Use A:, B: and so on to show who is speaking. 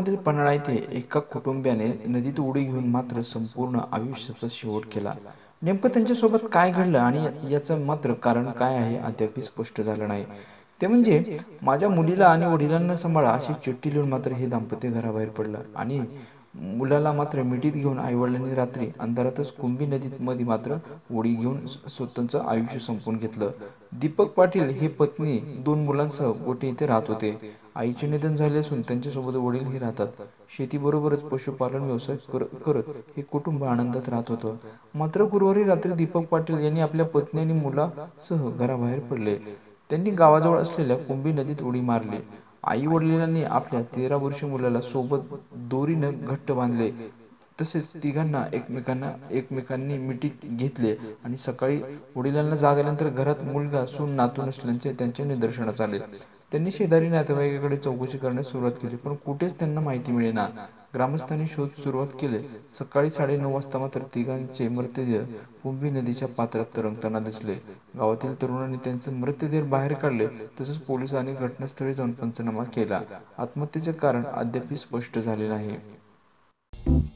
A: कोल्हापूरमधील पन्हाळा येथे एका कुटुंबियाने नदीत उडी घेऊन मात्र संपूर्ण आयुष्याचा शेवट केला. नेमकं त्यांच्यासोबत काय घडलं आणि याचं मात्र कारण काय आहे अद्याप स्पष्ट झालं नाही. ते म्हणजे माझ्या मुलीला आणि वडिलांना सांभाळा अशी चिठ्ठी लिहून मात्र हे दाम्पत्य घराबाहेर पडलं आणि मुलाला मात्र मिठीत घेऊन आईवडिलांनी रात्री अंधारातच कुंभी नदीत मध्ये मात्र उडी घेऊन स्वतःचं आयुष्य संपवून घेतलं. दीपक पाटील हे पत्नी 2 मुलांसह गोटे येथे राहत होते. आईचे निधन झाले असून त्यांच्यासोबत वडीलही राहतात. शेतीबरोबरच पशुपालन व्यवसाय करत हे कुटुंब आनंदात राहत होतं. मात्र गुरुवारी रात्री दीपक पाटील यांनी आपल्या पत्नी आणि मुलासह घराबाहेर पडले. त्यांनी गावाजवळ असलेल्या कुंभी नदीत उडी मारली. आई वडिलांनी आपल्या 13 वर्षीय मुलाला सोबत दोरीनं घट्ट बांधले. तसेच तिघांना एकमेकांनी मिठीत घेतले आणि सकाळी वडिलांना जाग आल्यानंतर घरात मुलगा सून नातू नसल्याचे त्यांच्या निदर्शनास आले. त्यांनी शेजारी नातेवाईकाकडे चौकशी करण्यास सुरुवात केली, पण कुठेच त्यांना माहिती मिळेना. ग्रामस्थांनी शोध सुरुवात केले. सकाळी 9:30 वाजता मात्र तिघांचे मृतदेह कुंभी नदीच्या पात्रात तरंगताना दिसले. गावातील तरुणांनी त्यांचे मृतदेह बाहेर काढले. तसेच पोलिसांनी घटनास्थळी जाऊन पंचनामा केला. आत्महत्येचे कारण अद्याप स्पष्ट झाले नाही.